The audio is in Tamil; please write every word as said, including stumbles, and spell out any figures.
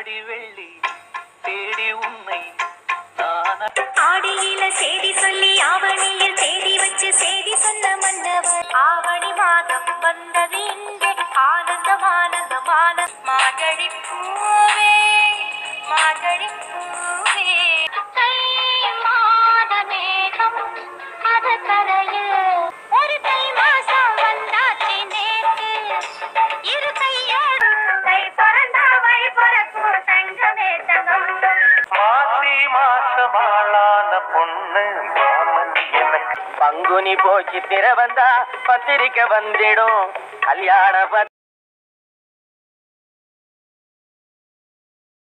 ஆடி வெள்ளி தேடி உன்னை ஆடியில செய்தி சொல்லி ஆவணியில் தேடி வச்சு செய்தி சொன்ன மன்னவர் ஆவணி மாதம் வந்தது இங்கே ஆனந்தம் ஆனந்தம் ஆனந்த மார்கழி பூவே மார்கழி பூவே தை மாத மேகம் அது கரையில் ஒரு தை மாசம் வந்தாச்சு நேற்று இரு கையோடு தை பிறந்தா வழி பிறக்கும் தங்கமே தங்கம் மாசி மாசமாளான பொண்ணு மாமன் எனக்கு பங்குனி போச்சு திற வந்தா பத்திரிக்கை வந்திடும் கல்யாண